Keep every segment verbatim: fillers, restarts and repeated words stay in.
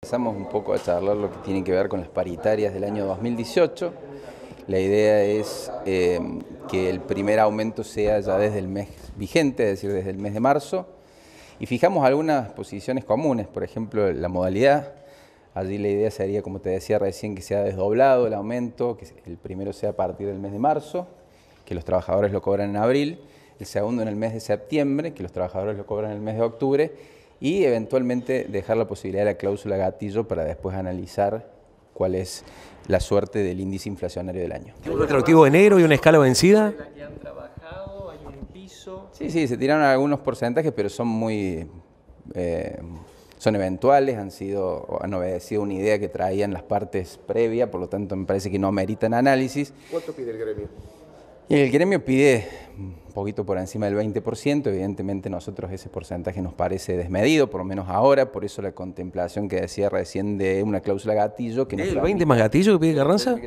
Empezamos un poco a charlar lo que tiene que ver con las paritarias del año dos mil dieciocho. La idea es eh, que el primer aumento sea ya desde el mes vigente, es decir, desde el mes de marzo. Y fijamos algunas posiciones comunes, por ejemplo, la modalidad. Allí la idea sería, como te decía recién, que sea desdoblado el aumento, que el primero sea a partir del mes de marzo, que los trabajadores lo cobran en abril, el segundo en el mes de septiembre, que los trabajadores lo cobran en el mes de octubre, y eventualmente dejar la posibilidad de la cláusula gatillo para después analizar cuál es la suerte del índice inflacionario del año. ¿Un retroactivo de enero y una escala vencida? ¿De la que han trabajado? ¿Hay un piso? Sí, sí, se tiraron algunos porcentajes, pero son muy... Eh, son eventuales, han sido, han obedecido una idea que traían las partes previas, por lo tanto me parece que no meritan análisis. ¿Cuánto pide el gremio? Y el gremio pide un poquito por encima del veinte por ciento, evidentemente nosotros ese porcentaje nos parece desmedido, por lo menos ahora, por eso la contemplación que decía recién de una cláusula gatillo. Que ¿El veinte más gatillo que pide Carranza?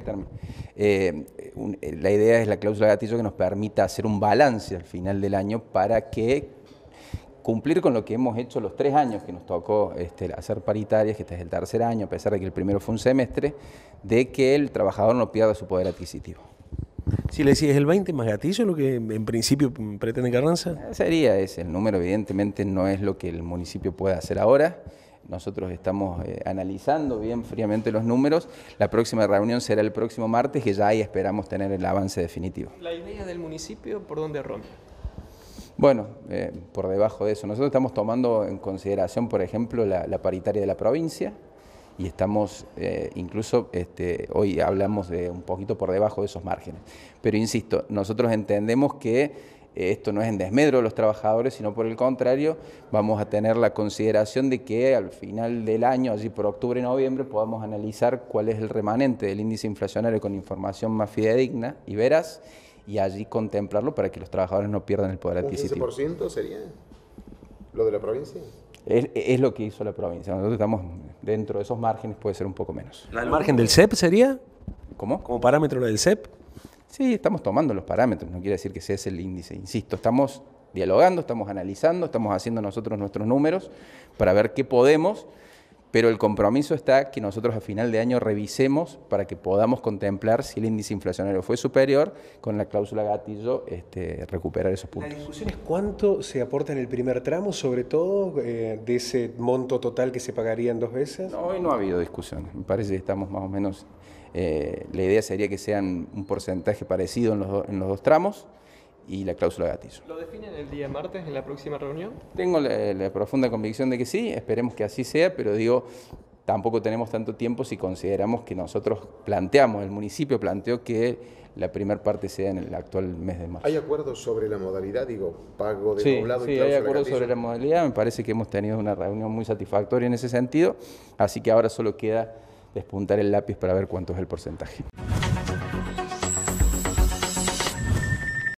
Eh, un, la idea es la cláusula gatillo que nos permita hacer un balance al final del año para que cumplir con lo que hemos hecho los tres años que nos tocó este, hacer paritarias, que este es el tercer año, a pesar de que el primero fue un semestre, de que el trabajador no pierda su poder adquisitivo. Si le decís, ¿es el veinte más gatillo lo que en principio pretende Carranza? Sería ese, el número evidentemente no es lo que el municipio puede hacer ahora. Nosotros estamos eh, analizando bien fríamente los números. La próxima reunión será el próximo martes, que ya ahí esperamos tener el avance definitivo. ¿La idea del municipio por dónde ronda? Bueno, eh, por debajo de eso. Nosotros estamos tomando en consideración, por ejemplo, la, la paritaria de la provincia y estamos, eh, incluso este, hoy hablamos de un poquito por debajo de esos márgenes. Pero insisto, nosotros entendemos que eh, esto no es en desmedro de los trabajadores, sino por el contrario, vamos a tener la consideración de que al final del año, allí por octubre y noviembre, podamos analizar cuál es el remanente del índice inflacionario con información más fidedigna y veraz, y allí contemplarlo para que los trabajadores no pierdan el poder adquisitivo. ¿Un quince por ciento sería lo de la provincia? Es, es lo que hizo la provincia. Nosotros estamos dentro de esos márgenes, puede ser un poco menos. ¿El margen del C E P sería? ¿Cómo? ¿Como parámetro del C E P? Sí, estamos tomando los parámetros, no quiere decir que ese es el índice. Insisto, estamos dialogando, estamos analizando, estamos haciendo nosotros nuestros números para ver qué podemos, pero el compromiso está que nosotros a final de año revisemos para que podamos contemplar si el índice inflacionario fue superior, con la cláusula gatillo este, recuperar esos puntos. La discusión es cuánto se aporta en el primer tramo, sobre todo eh, de ese monto total que se pagaría en dos veces. No, hoy no ha habido discusión, me parece que estamos más o menos, eh, la idea sería que sean un porcentaje parecido en los, do, en los dos tramos y la cláusula gatillo. ¿Lo definen el día martes en la próxima reunión? Tengo la, la profunda convicción de que sí, esperemos que así sea, pero digo, tampoco tenemos tanto tiempo si consideramos que nosotros planteamos, el municipio planteó que la primera parte sea en el actual mes de marzo. ¿Hay acuerdos sobre la modalidad, digo, pago de Sí, doblado sí, y hay cláusula acuerdos gatillo? sobre la modalidad, me parece que hemos tenido una reunión muy satisfactoria en ese sentido, así que ahora solo queda despuntar el lápiz para ver cuánto es el porcentaje.